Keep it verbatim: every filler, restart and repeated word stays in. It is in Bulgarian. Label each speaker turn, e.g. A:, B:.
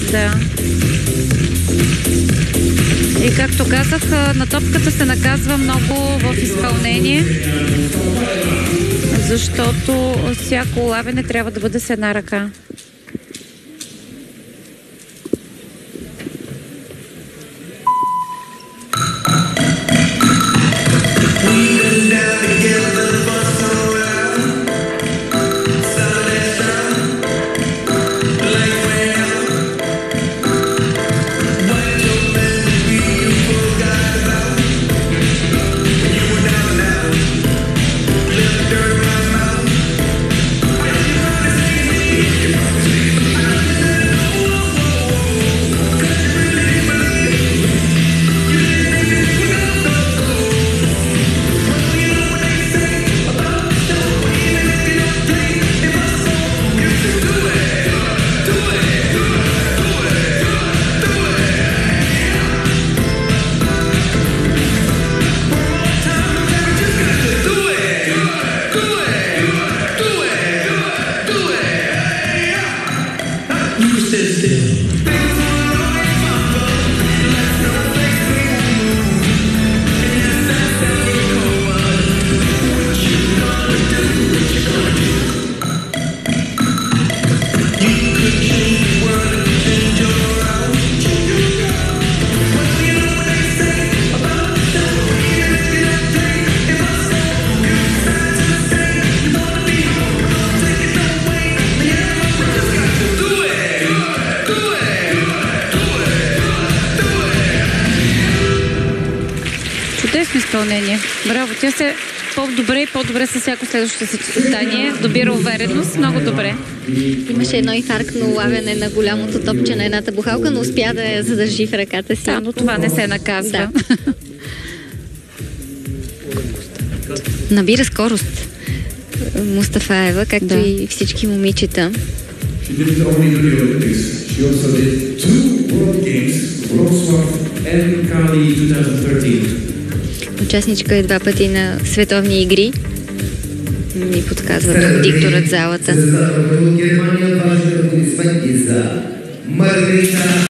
A: Да. И както казах, на топката се наказва много в изпълнение, защото всяко улавяне трябва да бъде с една ръка. Чудесно изпълнение. Браво. Тя се по-добре и по-добре със всяко следващо съчетание. Добира увереност. Много добре.
B: Имаше едно инфарктно улавяне на голямото топче на едната бухалка, но успя да я задържи в ръката си.
A: Да, но това не се наказва.
B: Да. Набира скорост Мустафаева, както да. И всички момичета. Участничка е два пъти на световни игри. Ми подказва тук дикторът залата.